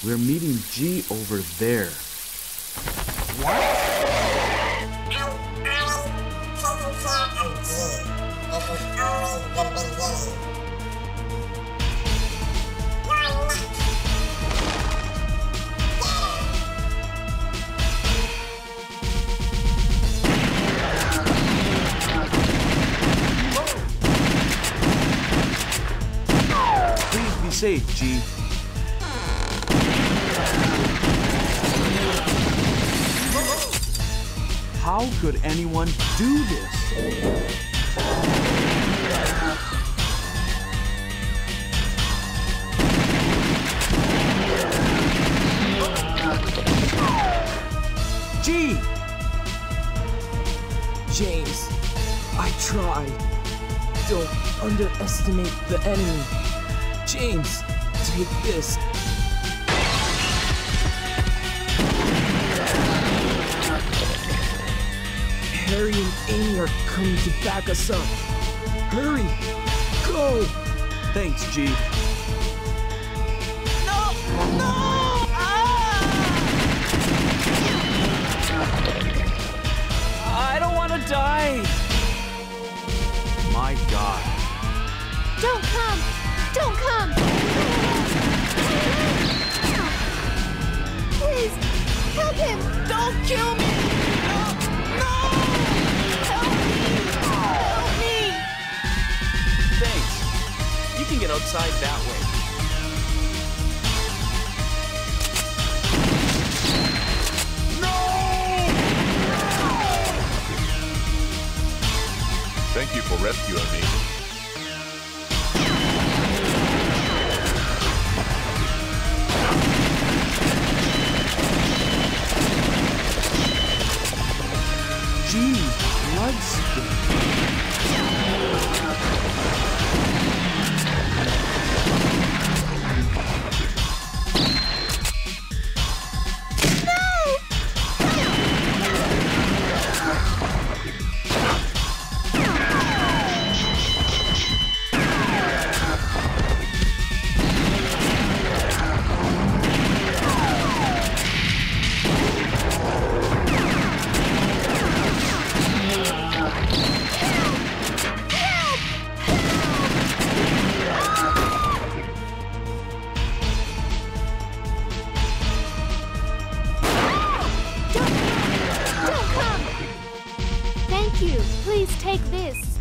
We're meeting G over there. What? Please be safe, G. How could anyone do this? G! James, I tried. Don't underestimate the enemy. James, take this. Harry and Amy are coming to back us up. Hurry! Go! Thanks, G. No! No! I don't want to die! My God. Don't come! Don't come! Please, help him! Don't kill me! No! Help me! Help me! Thanks. You can get outside that way. Thank you for rescuing me. Gee, bloodstain. Don't come! Thank you. Please take this.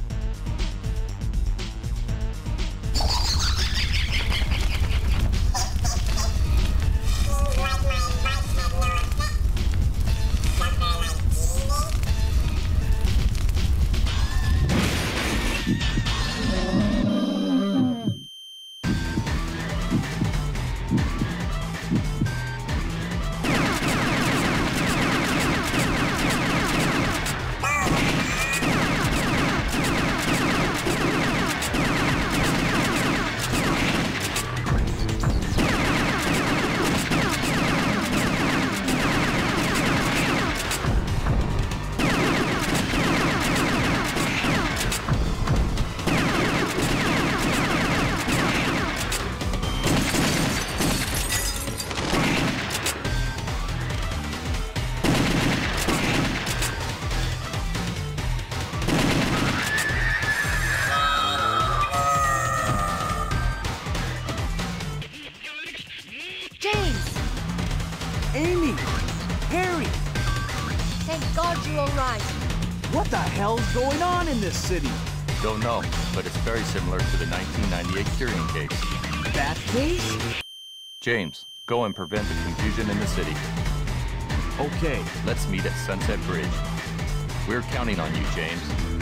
James! Amy! Harry! Thank God you're all right. What the hell's going on in this city? Don't know, but it's very similar to the 1998 Kyrian case. That case? James, go and prevent the confusion in the city. Okay. Let's meet at Sunset Bridge. We're counting on you, James.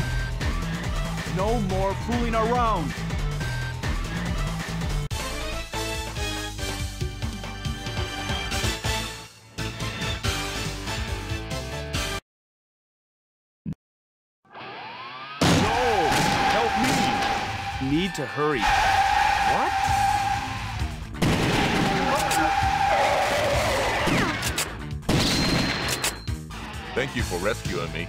No more fooling around! Need to hurry. What? Thank you for rescuing me.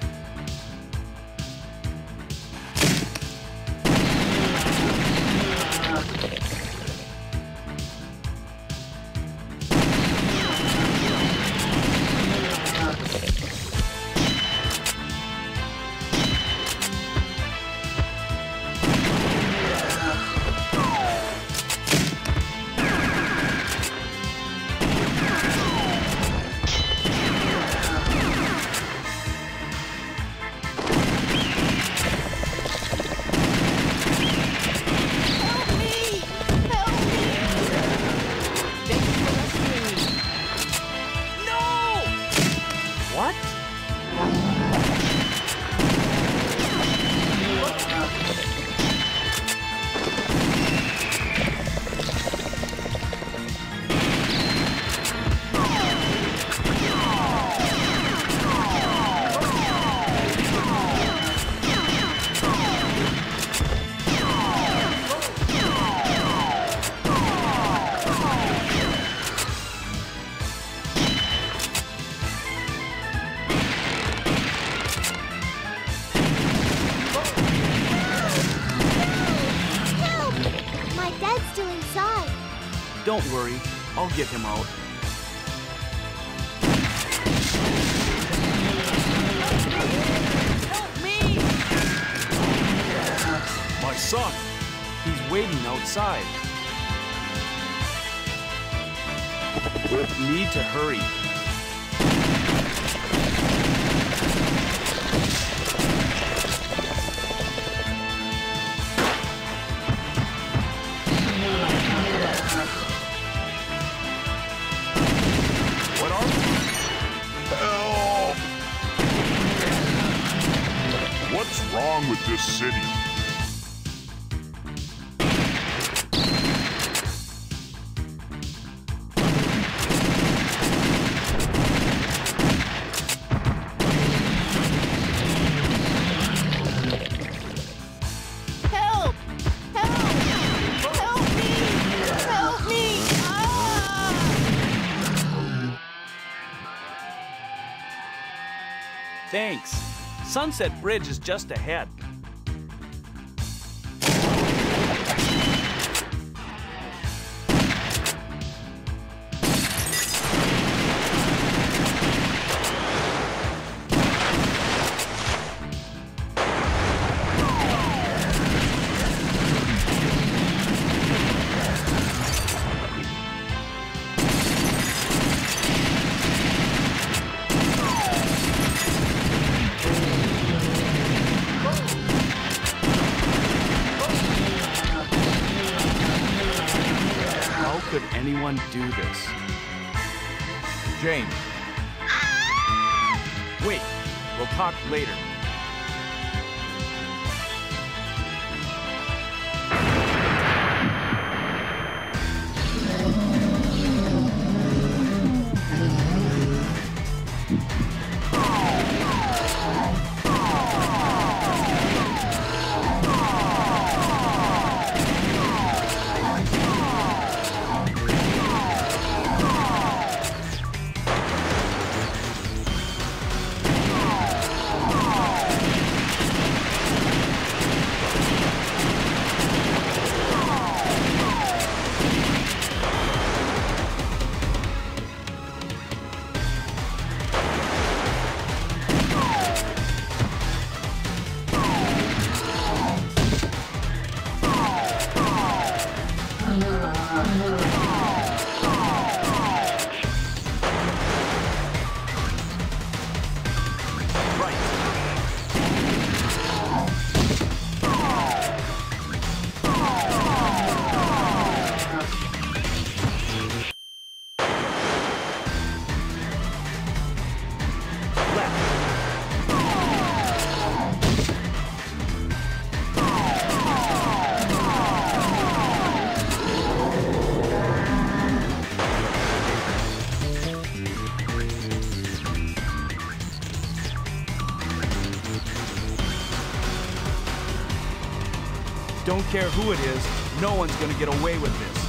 What? Don't worry, I'll get him out. Help me! My son! He's waiting outside. Need to hurry. What's wrong with this city? Help! Help! Help me! Help me! Ah! Thanks. Sunset Bridge is just ahead. How could anyone do this? James. Wait, we'll talk later. Don't care who it is, no one's gonna get away with this.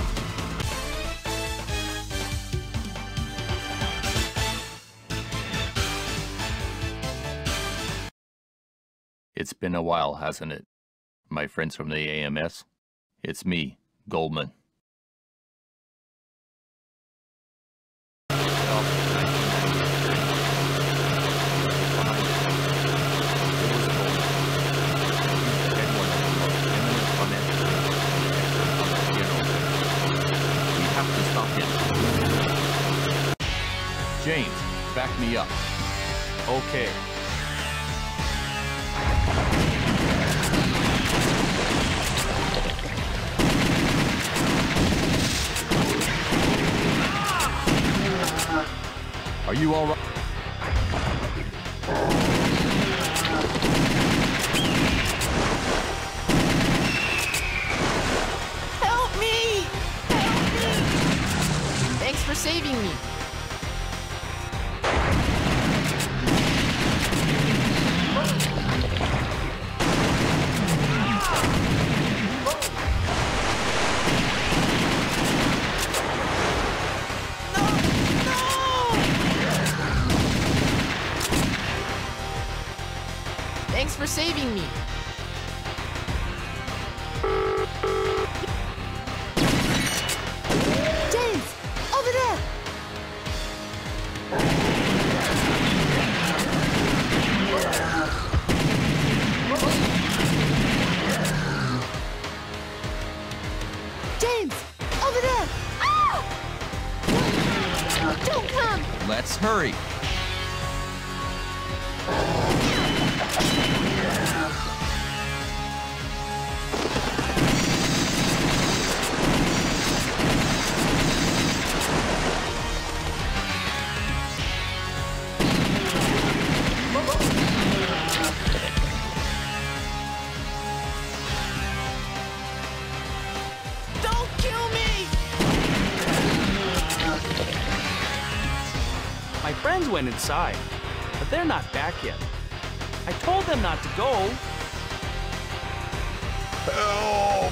It's been a while, hasn't it? My friends from the AMS? It's me, Goldman. James, back me up. Okay. Are you all right? Help me! Help me! Thanks for saving me. Thanks for saving me. James, over there. James, over there. Ah! Don't come. Let's hurry. Don't kill me! My friends went inside, but they're not back yet. I told them not to go. Help!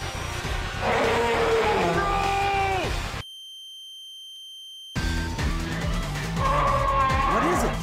What is it?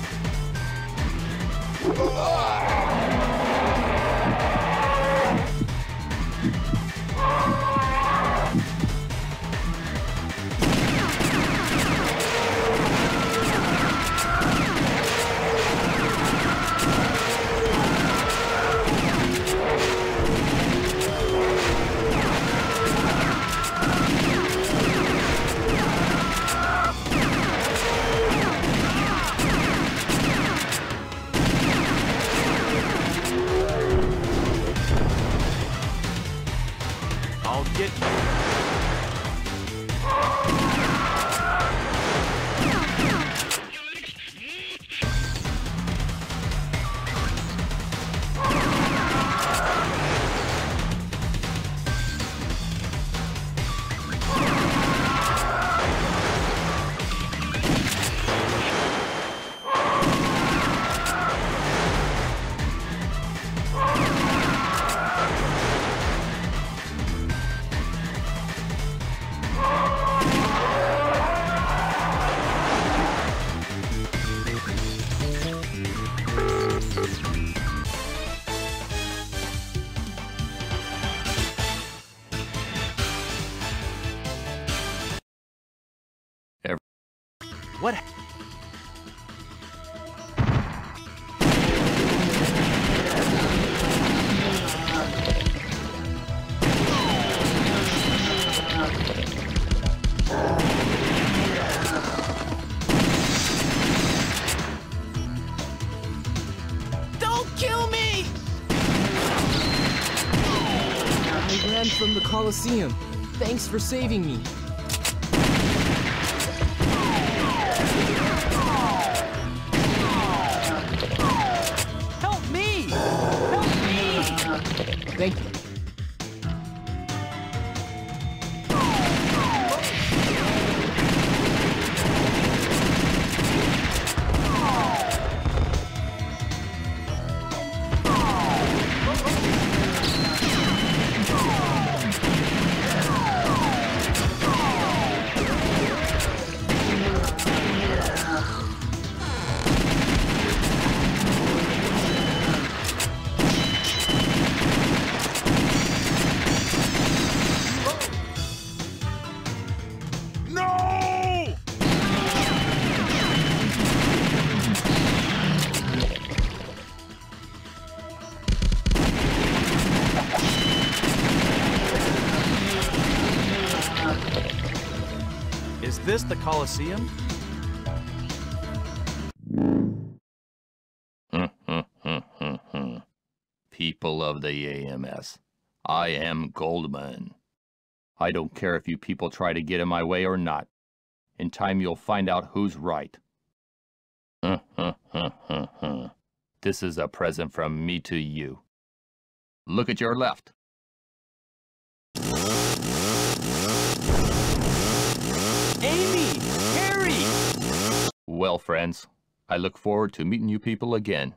I'll get you. What? Don't kill me! I ran from the Colosseum. Thanks for saving me. Help me! Help me! Thank you. No! Is this the Colosseum? People of the AMS, I am Goldman. I don't care if you people try to get in my way or not. In time you'll find out who's right. This is a present from me to you. Look at your left. Amy! Harry! Well, friends, I look forward to meeting you people again.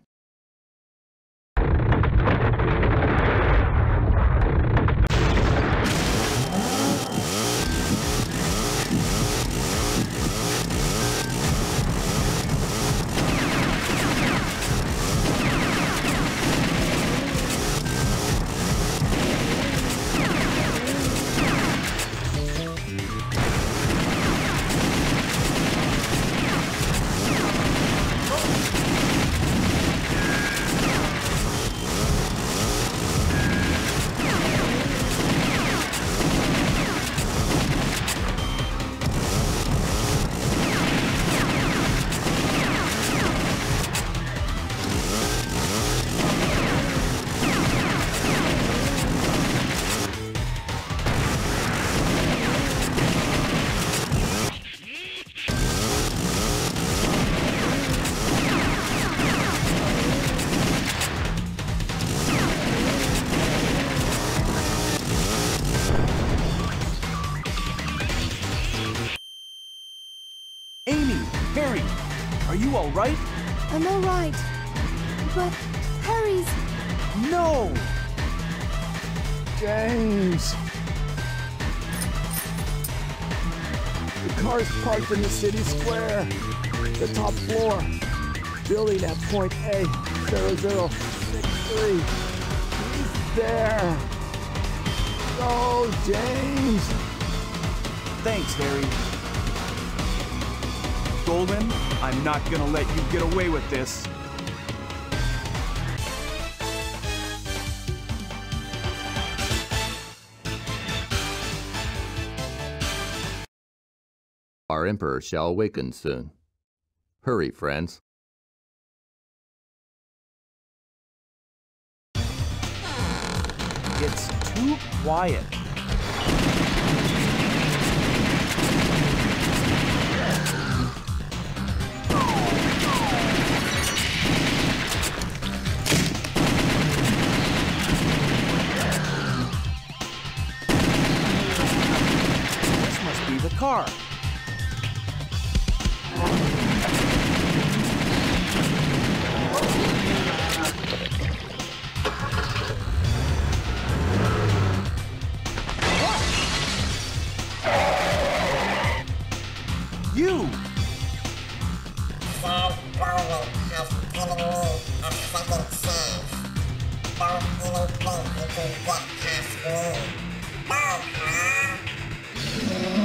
Amy! Harry! Are you alright? I'm all right. But Harry's... No! James! The car's parked in the city square. The top floor. Building at point A, 0063. He's there. Go, James! Thanks, Harry. Golden, I'm not gonna let you get away with this. Our Emperor shall awaken soon. Hurry, friends. It's too quiet. This must be the car. You! Said Golden has given me a second chance. Don't even think you can get past me. Go, huh?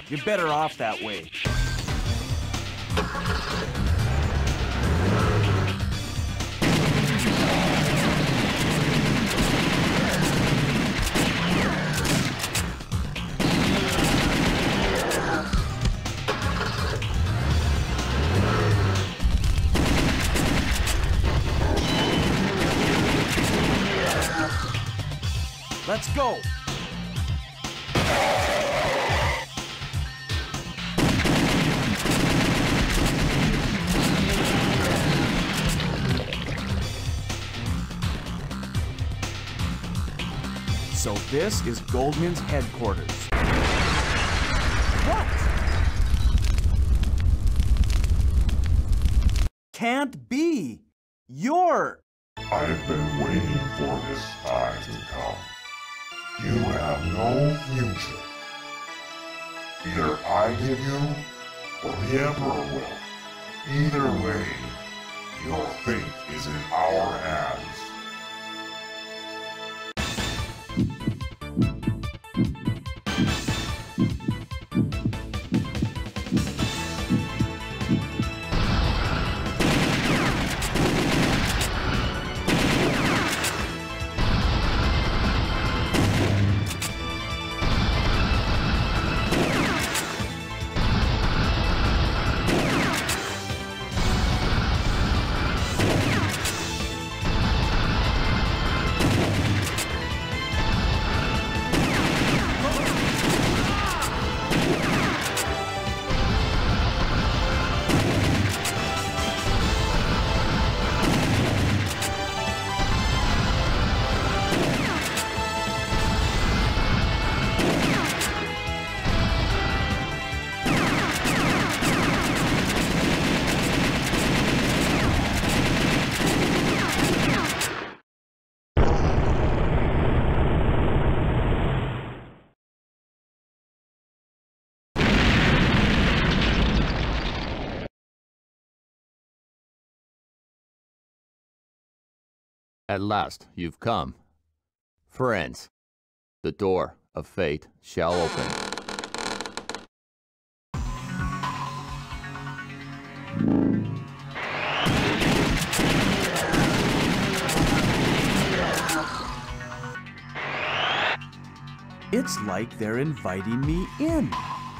You're better off that way. Let's go! So this is Goldman's headquarters. What? Can't be! You're... I have been waiting for this time to come. You have no future. Either I give you, or the Emperor will. Either way, your fate is in our hands. At last, you've come. Friends, the door of fate shall open. It's like they're inviting me in.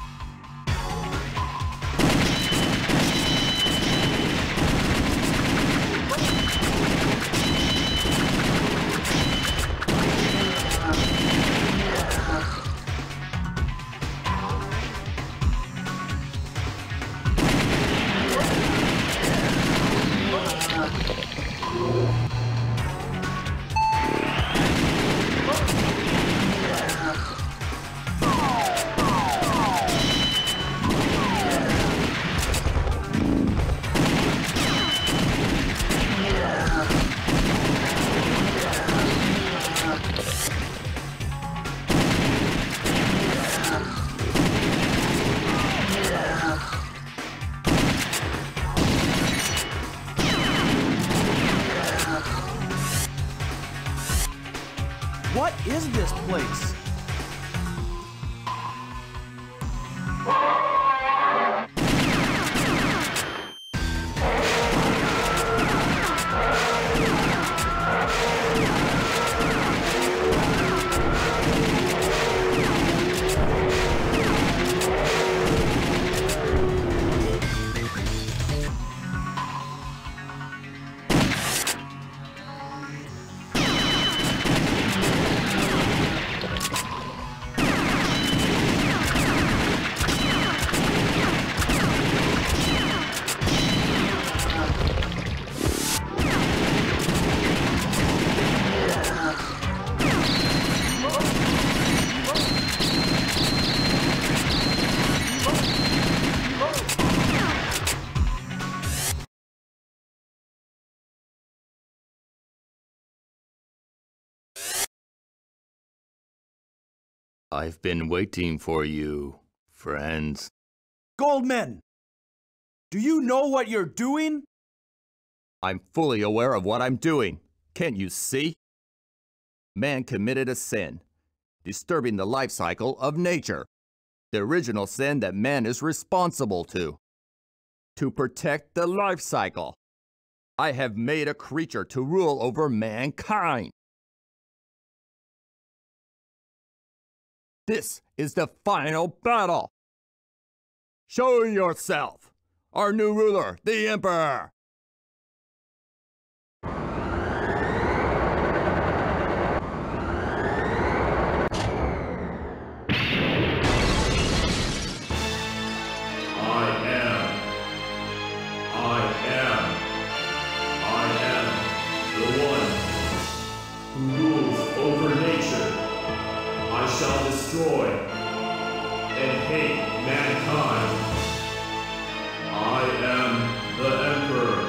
What is this place? I've been waiting for you, friends. Goldman! Do you know what you're doing? I'm fully aware of what I'm doing. Can't you see? Man committed a sin, disturbing the life cycle of nature. the original sin that man is responsible to protect the life cycle. I have made a creature to rule over mankind. This is the final battle. Show yourself, our new ruler, the Emperor. Destroy and hate mankind. I am the Emperor.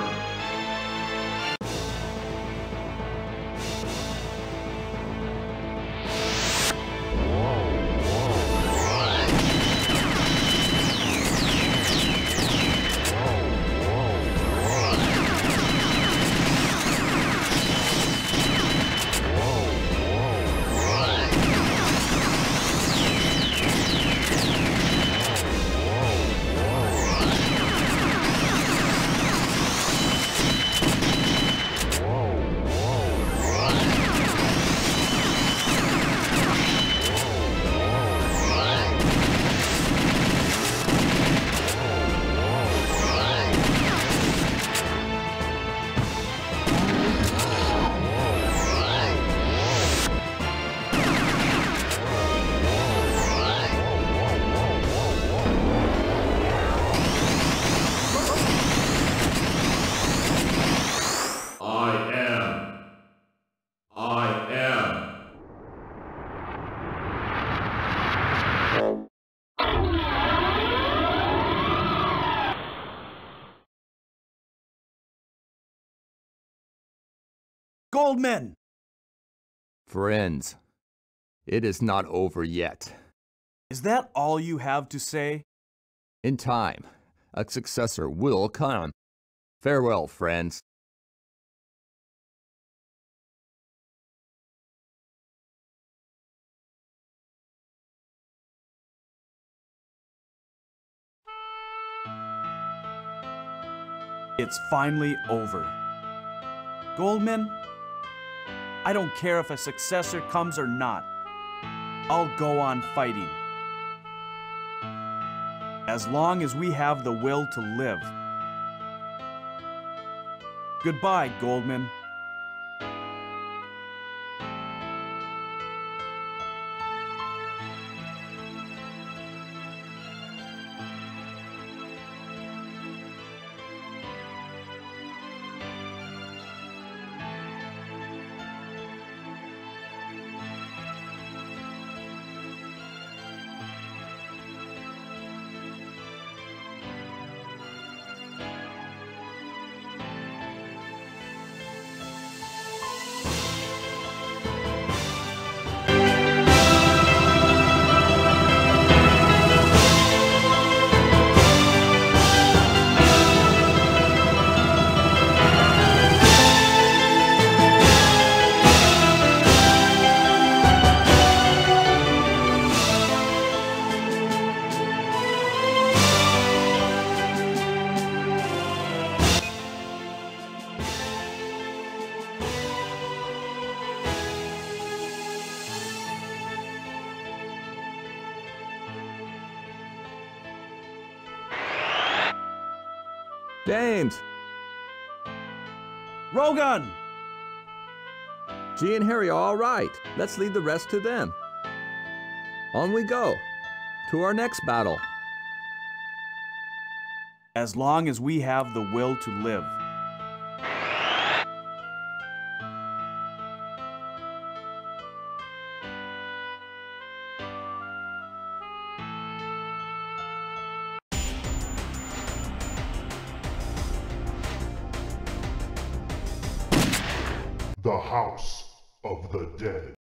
Goldman! Friends, it is not over yet. Is that all you have to say? In time, a successor will come. Farewell, friends. It's finally over. Goldman, I don't care if a successor comes or not. I'll go on fighting. As long as we have the will to live. Goodbye, Goldman. James! Rogan! G and Harry are all right. Let's leave the rest to them. On we go, to our next battle. As long as we have the will to live. The House of the Dead.